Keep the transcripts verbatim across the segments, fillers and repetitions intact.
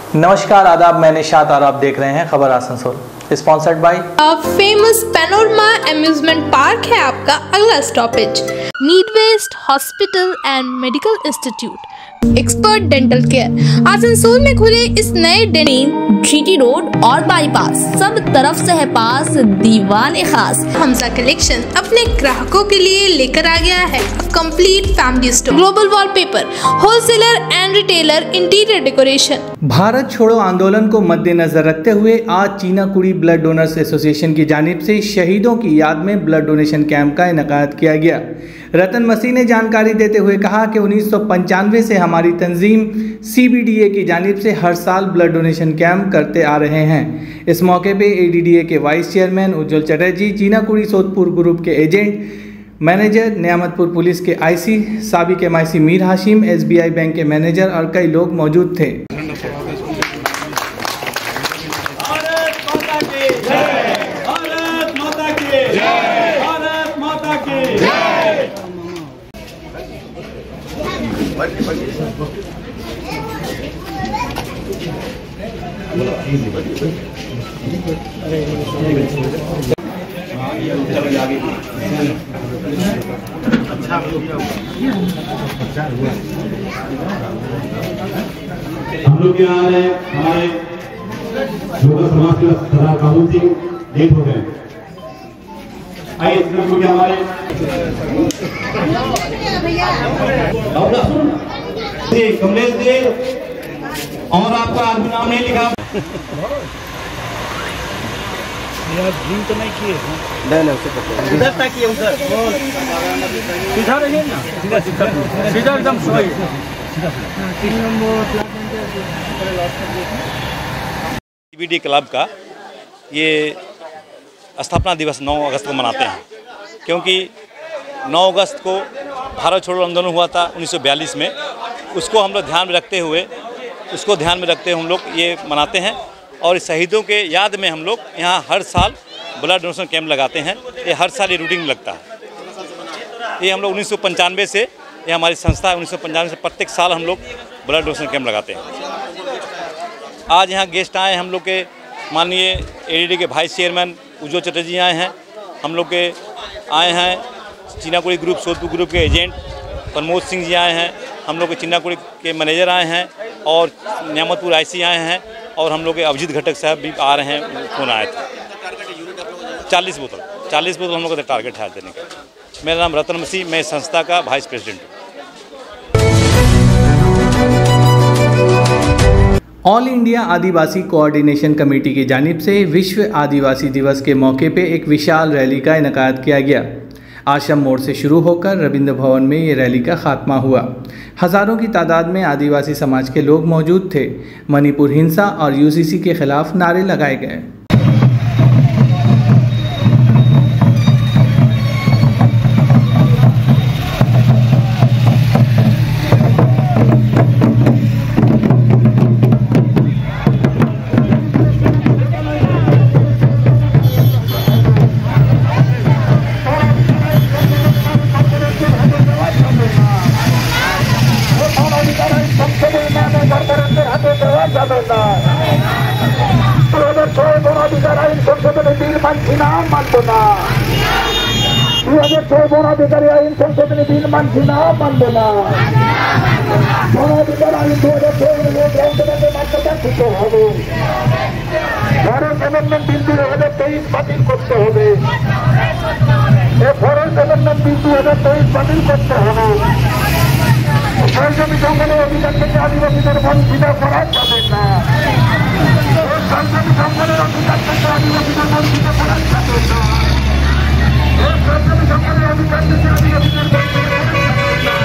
नमस्कार, आदाब, मैं निशात और आप देख रहे हैं खबर Asansol, sponsored by famous panorama amusement park है आपका अगला stoppage. Need west hospital and medical institute, expert dental care. Asansol में खुले इस नए डेनिम जीटी रोड और बाईपास, सब तरफ से है पास दीवाने खास। हमजा कलेक्शन अपने ग्राहकों के लिए लेकर आ गया है complete family store, global wallpaper, wholesaler and retailer, interior decoration. Bharat छोड़ो आंदोलन को मद्देनजर रखते हुए आज चीनाकुड़ी ब्लड डोनर्स एसोसिएशन की जानिब से शहीदों की याद में ब्लड डोनेशन कैंप का इनेकाद किया गया। रतन मसीह ने जानकारी देते हुए कहा कि उन्नीस सौ पंचानवे से हमारी तंजीम सीबीडीए की जानिब से हर साल ब्लड डोनेशन कैंप करते आ रहे हैं। इस मौके पे एडीडीए के vice chairman Ujjwal Chatterjee, Chinakuri Sodepur group के एजेंट मैनेजर, नियामतपुर पुलिस के आईसी, साबिक MIC Mir Hashim, SBI bank के मैनेजर और कई लोग मौजूद थे। हम लोग यहाँ आ रहे हैं, हमारे योगा समाज के सरदार कानून सिंह लेट हो गए। आइए हमारे कमलेश जी, और आपका आदमी नाम नहीं लिखा यार, ड्रिंक तो नहीं किए हैं? नहीं नहीं उसे पकड़ो, उधर ताकिए, उधर सीधा रहिए ना, सीधा सीधा सीधा एकदम सही। सीबीडी क्लब का ये स्थापना दिवस नौ अगस्त को मनाते हैं, क्योंकि नौ अगस्त को भारत छोड़ो आंदोलन हुआ था उन्नीस सौ बयालीस में। उसको हम लोग ध्यान में रखते हुए उसको ध्यान में रखते हुए हम लोग ये मनाते हैं। और इस शहीदों के याद में हम लोग यहाँ हर साल ब्लड डोनेशन कैंप लगाते हैं। ये हर साल ये रूटीन लगता है। ये हम लोग उन्नीस सौ पंचानवे से, ये हमारी संस्था है, उन्नीस सौ पंचानवे से प्रत्येक साल हम लोग ब्लड डोनेशन कैंप लगाते हैं। आज यहाँ गेस्ट आए हैं हम लोग के माननीय एडीडी के वाइस चेयरमैन उज्जवल चटर्जी आए हैं। हम लोग के आए हैं चीनाकुड़ी ग्रुप सोदपुर ग्रुप के एजेंट प्रमोद सिंह जी आए हैं। हम लोग के चीनाकुड़ी के मैनेजर आए हैं और नियामतपुर आईसी आए हैं। और हम लोग के अभिजीत घटक साहब भी आ रहे हैं, फोन आए थे। चालीस बोतल चालीस बोतल हम लोग का टारगेट है देने का। मेरा नाम रतन मसीह, मैं संस्था का वाइस प्रेसिडेंट हूँ। All India Adivasi coordination committee की जानिब से विश्व आदिवासी दिवस के मौके पे एक विशाल रैली का इनेकाद किया गया। आश्रम मोड़ से शुरू होकर रविंद्र भवन में ये रैली का खात्मा हुआ। हज़ारों की तादाद में आदिवासी समाज के लोग मौजूद थे। मणिपुर हिंसा और यूसीसी के खिलाफ नारे लगाए गए। संसद बिल मंथिना मंदना बोनाधिकारी आईन संसद बिल मंथिना मंदना बोनाधिकार आईन दो হবে ফরেস্ট অ্যামেন্ডমেন্ট বিল দুই হাজার তেইশ বাতিল করতে হবে। এই ফরেস্ট অ্যামেন্ডমেন্ট বিল দুই হাজার তেইশ বাতিল করতে হবে। জমি জঙ্গলের অধিকার থেকে আদিবাসীদের বঞ্চিত করা যাবে না। সরকারি জঙ্গলের অধিকার থেকে আদিবাসীদের বঞ্চিত করা যাবে না। সরকারি জঙ্গলের অধিকার থেকে আদিবাসীদের বঞ্চিত করা যাবে না।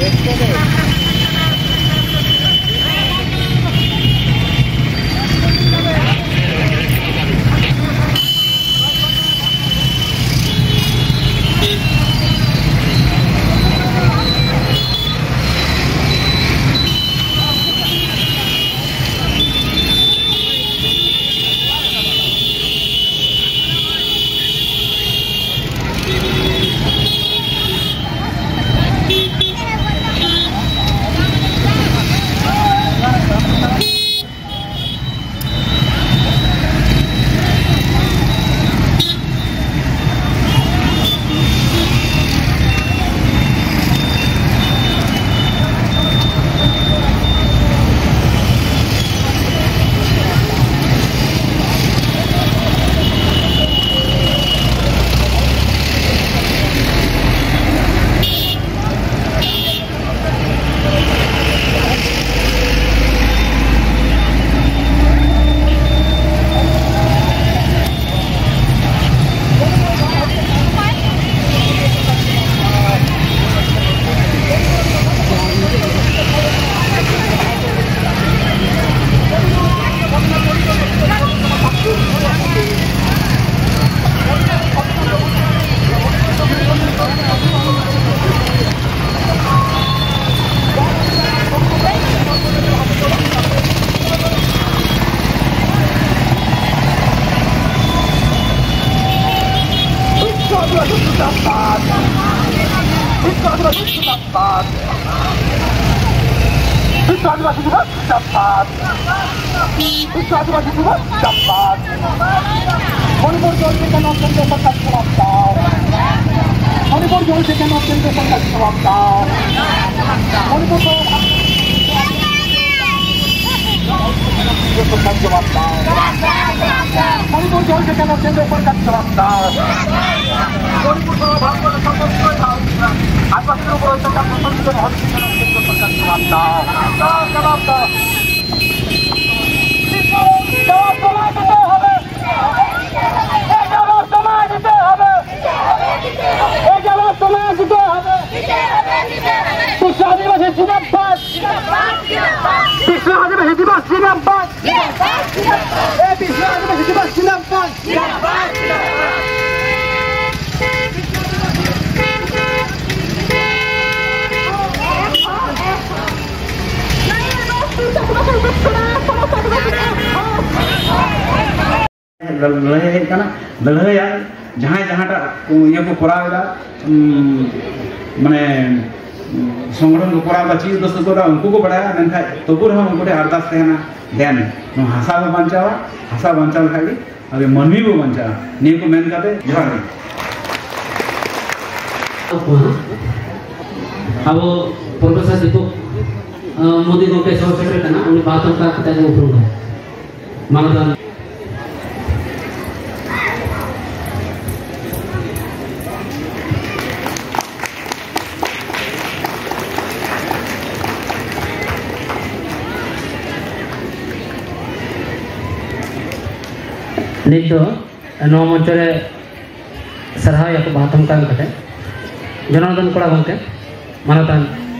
आदिवासी दिवस जिंदाबाद, विश्व आदिवासी दिवस जिंदाबाद। मणिपुर जोड़ से केंद्र केंद्र सरकार जवाब दाओ, मणिपुर जोड़ से केंद्र केंद्र सरकार जवाब दाओ, मणिपुर को सरकार जवाब दाओ, मणिपुर जोड़ से केंद्र केंद्र सरकार जवाब दाओ, मणिपुर को भारत को संबंधित आदिवासी लोगों को सरकार संबंधित सरकार जवाब दाओ, जवाब दाओ। विश्व आदिवासी जिंदाबाद, विश्व आदिवासी दिवस जिंदाबाद, विश्व आदिवासी दिवस जिंदाबाद। लड़ाई लड़ाई जहाँ जहाँ ये को कोरावेदा माने संगठन को कोरावेदा चीज दोस्त को उनको को बढ़ाया मेनखा तबुर हम उनको अरदास कहना ध्यान नो हासा को बचावा हासा बचाव खाली अबे मनवी को बचा नी को मेन काते जोहार अब प्रोफेसर दीपक मोदी को कैसे सेक्रेटरी करना उन्हें बातों का कितना जो उपयोग है मानदान नित नौ मंचरे सरहा या बातों का कटे जनार्दन कोड़ा गंके मानदान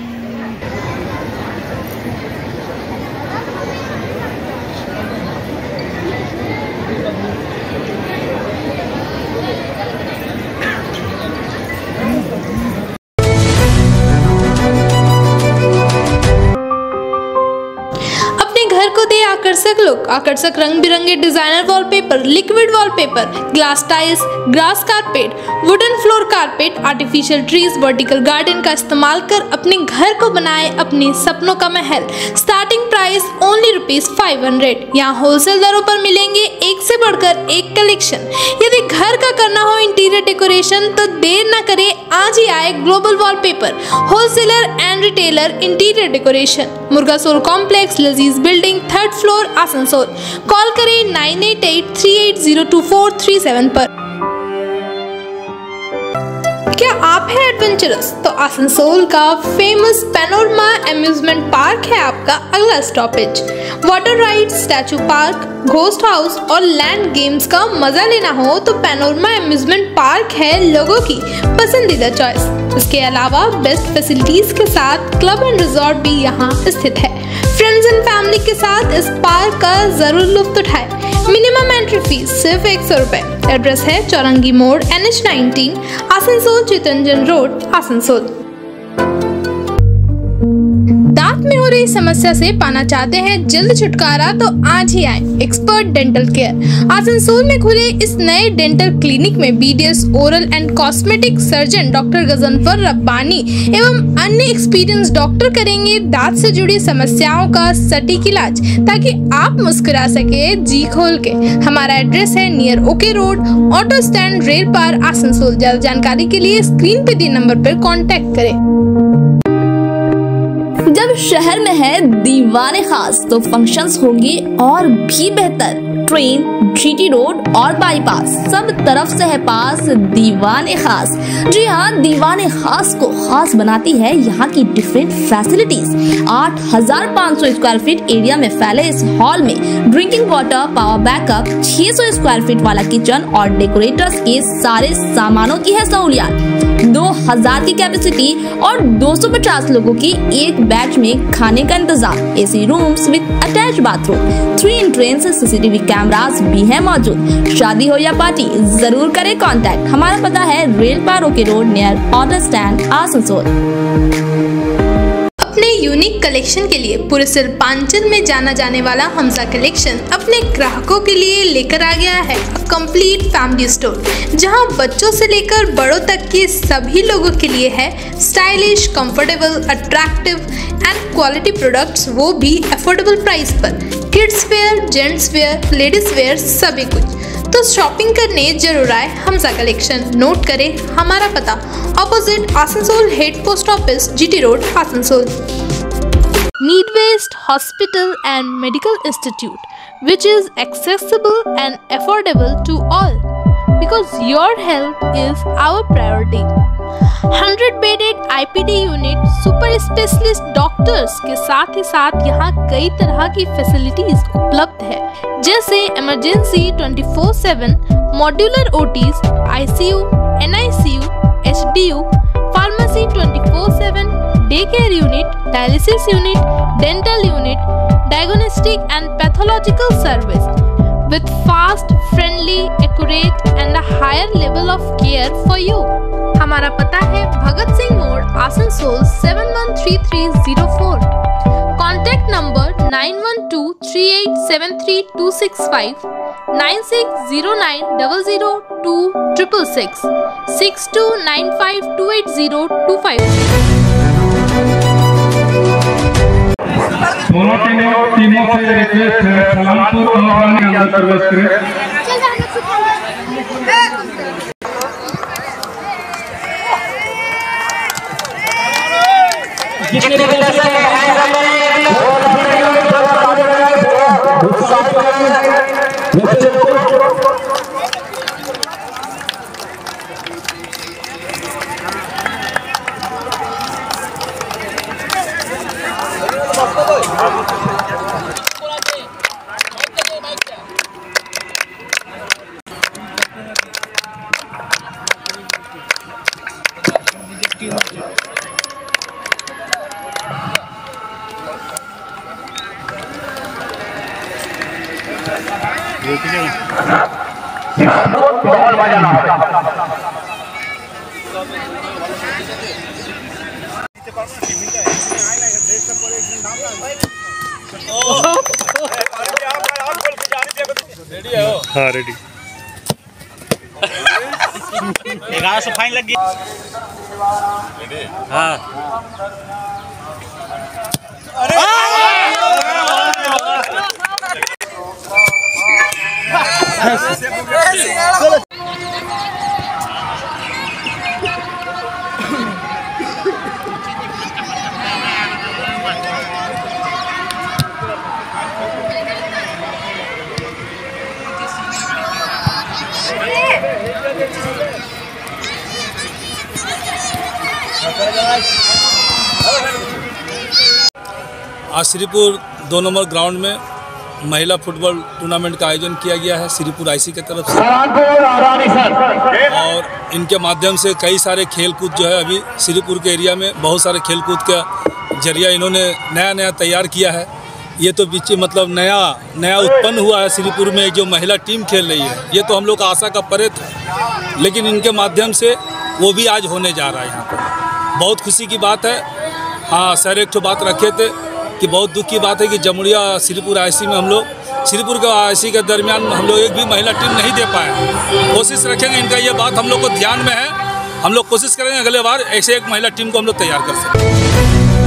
आकर्षक लुक, आकर्षक रंग बिरंगे designer wallpaper, liquid wallpaper, glass tiles, grass carpet, wooden floor carpet, artificial trees, vertical garden का इस्तेमाल कर अपने घर को बनाए अपने सपनों का महल। Starting price only rupees five hundred. यहाँ होलसेल दरों पर मिलेंगे एक से बढ़कर एक कलेक्शन। यदि घर का करना हो इंटीरियर डेकोरेशन तो देर न करें, आज ही आए global wallpaper, wholesaler and retailer interior decoration, मुर्गा सोल कॉम्प्लेक्स, लजीज building, third floor, Asansol. Call करें nine eight eight three eight zero two four three seven पर। क्या आप हैं एडवेंचरस? तो आसनसोल का फेमस पैनोरमा एम्यूजमेंट पार्क है आपका अगला stoppage. Water ride, statue park, ghost house और लैंड गेम्स का मजा लेना हो तो पैनोरमा एम्यूजमेंट पार्क है लोगों की पसंदीदा चॉइस। इसके अलावा बेस्ट फैसिलिटीज के साथ क्लब एंड रिजॉर्ट भी यहाँ स्थित है। फ्रेंड्स एंड फैमिली के साथ इस पार्क का जरूर लुत्फ उठाएं। मिनिमम एंट्री फीस सिर्फ एक सौ रुपए। एड्रेस है चौरंगी मोड़, N H nineteen, Asansol Chittaranjan road, Asansol. दांत में हो रही समस्या से पाना चाहते हैं जल्द छुटकारा तो आज ही आए एक्सपर्ट डेंटल केयर। आसनसोल में खुले इस नए डेंटल क्लिनिक में B D S oral and cosmetic surgeon doctor Ghazanfar Rabbani एवं अन्य एक्सपीरियंस डॉक्टर करेंगे दांत से जुड़ी समस्याओं का सटीक इलाज, ताकि आप मुस्कुरा सके जी खोल के। हमारा एड्रेस है near okay road, auto stand, Railpar, Asansol. ज्यादा जानकारी के लिए स्क्रीन पे दिए नंबर पर कॉन्टेक्ट करें। जब शहर में है दीवाने खास तो फंक्शंस होंगे और भी बेहतर। ट्रेन, जीटी रोड और बाईपास सब तरफ से है पास दीवाने खास। जी हाँ, दीवाने खास को खास बनाती है यहाँ की डिफरेंट फैसिलिटीज। आठ हजार पाँच सौ स्क्वायर फीट एरिया में फैले इस हॉल में ड्रिंकिंग वाटर, पावर बैकअप, छह सौ स्क्वायर फीट वाला किचन और डेकोरेटर्स के सारे सामानों की है सहूलियत। दो हजार की कैपेसिटी और दो सौ पचास लोगों की एक बैच में खाने का इंतजाम। AC rooms with attach bathroom, three entrance, CCTV cameras भी है मौजूद। शादी हो या पार्टी जरूर करें कांटेक्ट। हमारा पता है रेल पारो के road near auto stand, Asansol. अपने यूनिक कलेक्शन के लिए पूरे सिरपांचल में जाना जाने वाला हमजा कलेक्शन अपने ग्राहकों के लिए लेकर आ गया है कंप्लीट फैमिली स्टोर, जहां बच्चों से लेकर बड़ों तक के सभी लोगों के लिए है stylish, comfortable, attractive and quality products, वो भी अफोर्डेबल प्राइस पर। Kids wear, gents wear, ladies wear सभी कुछ। तो शॉपिंग करने जरूर आए हमजा कलेक्शन। नोट करें हमारा पता, opposite Asansol head post office, GT road, Asansol. Midwest Hospital and Medical Institute, which is accessible and affordable to all, because your health is our priority. one hundred bedded I P D unit, super specialist doctors के साथ ही साथ यहाँ कई तरह की facilities उपलब्ध है, जैसे emergency twenty four seven, modular OTs, ICU, NICU, HDU, pharmacy twenty four seven, day care unit, dialysis unit, dental unit, diagnostic and pathological service with fast, friendly, accurate and a higher level of care for you. हमारा पता है भगत सिंह मोड़, Asansol seven one three three zero four. Contact number nine one two three eight seven three two six five, nine six zero nine double zero two triple six, six two nine five two eight zero two five. दोनों टीमों टीमों से request है सलामपुर और पानी अंदर प्रवेश करें। जितने भी दर्शक हाँ रेडी। ग्यारह सौ फाइन लग गई। हाँ आज श्रीपुर दो नंबर ग्राउंड में महिला फुटबॉल टूर्नामेंट का आयोजन किया गया है श्रीपुर आईसी की तरफ से, और इनके माध्यम से कई सारे खेल कूद जो है अभी श्रीपुर के एरिया में बहुत सारे खेल कूद का जरिया इन्होंने नया नया तैयार किया है। ये तो बीच मतलब नया नया उत्पन्न हुआ है श्रीपुर में जो महिला टीम खेल रही है, ये तो हम लोग का आशा का परे था, लेकिन इनके माध्यम से वो भी आज होने जा रहा है यहाँ पर। बहुत खुशी की बात है। हाँ सर एक तो बात रखे थे कि बहुत दुख की बात है कि जमुड़िया श्रीपुर आईसी में हम लोग श्रीपुर के आईसी के दरमियान हम लोग एक भी महिला टीम नहीं दे पाए। कोशिश रखेंगे, इनका ये बात हम लोग को ध्यान में है, हम लोग कोशिश करेंगे अगले बार ऐसे एक महिला टीम को हम लोग तैयार कर सकें।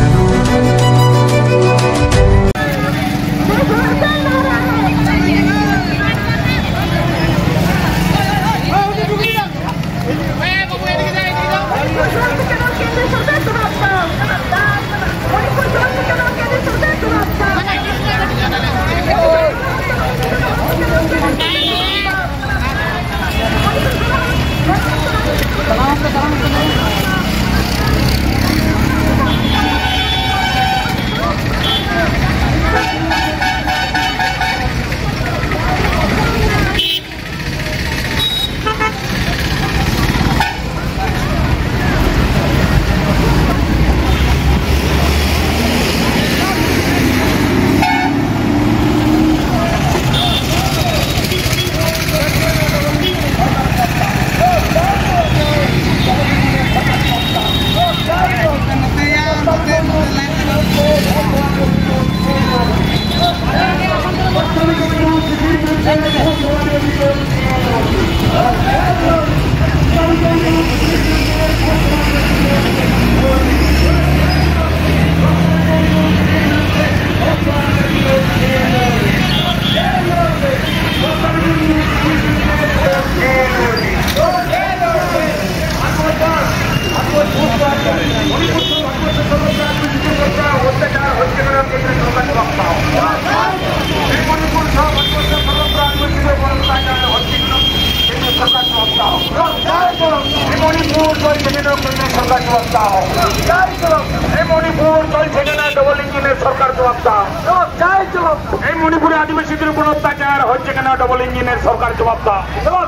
मणिपुर आदिवासी अत्याचार হচ্ছে কেন ডবল ইঞ্জিনের সরকার জবাব দাও।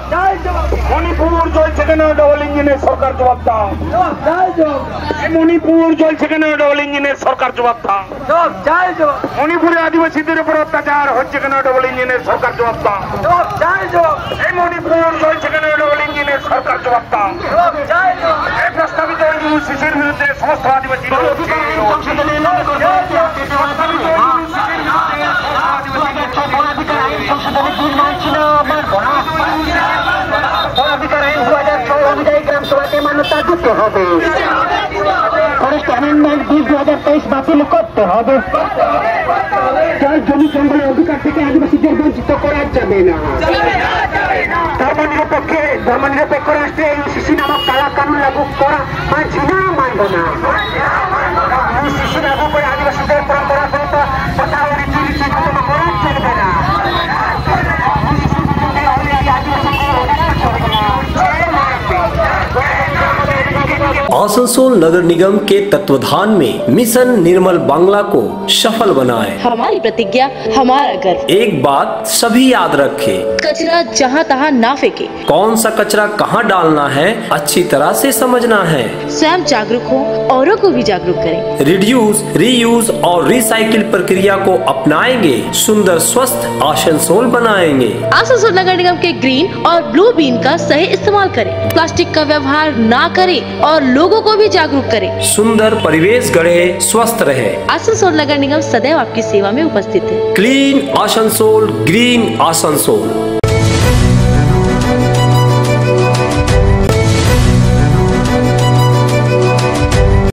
মণিপুর জ্বলছে কেন ডবল ইঞ্জিনের সরকার জবাব দাও। মণিপুর জ্বলছে কেন ডবল ইঞ্জিনের সরকার জবাব দাও। মণিপুরে আদিবাসীদের উপর অত্যাচার হচ্ছে কেন ডবল ইঞ্জিনের সরকার জবাব দাও। এই মণিপুর জ্বলছে কেন ডবল ইঞ্জিনের সরকার জবাব দাও। এই প্রস্তাবিত শিশুর বিরুদ্ধে সমস্ত আদিবাসী মান্যতা দিতে হবে। ফরেস্ট অ্যামেন্ডমেন্ট বিল দু হাজার তেইশ বাতিল করতে হবে। যার জমি জঙ্গলের অধিকার থেকে আদিবাসীদের বঞ্চিত করা যাবে না। ধর্মনিরপেক্ষে ধর্মনিরপেক্ষ রাষ্ট্রে ইউসিসি নামক কালা কানুন লাগু করা মানছি না, মানব না। ইউসিসি লাগু করে আদিবাসীদের পরম্পরাগত কথা ও রীতিনীতি খতম করা চলবে না। आसनसोल नगर निगम के तत्वाधान में मिशन निर्मल बांग्ला को सफल बनाएं। हमारी प्रतिज्ञा हमारा गर्व। एक बात सभी याद रखें, कचरा जहाँ तहाँ ना फेंके। कौन सा कचरा कहाँ डालना है अच्छी तरह से समझना है। स्वयं जागरूक हो, औरों को भी जागरूक करें। रिड्यूस, रीयूज और रिसाइकिल प्रक्रिया को अपनाएंगे, सुंदर स्वस्थ आसनसोल बनाएंगे। आसनसोल नगर निगम के ग्रीन और ब्लू बीन का सही इस्तेमाल करें, प्लास्टिक का व्यवहार ना करें और लोगों को भी जागरूक करें। सुंदर परिवेश गढ़े, स्वस्थ रहे। आसनसोल नगर निगम सदैव आपकी सेवा में उपस्थित है। Clean Asansol, green Asansol.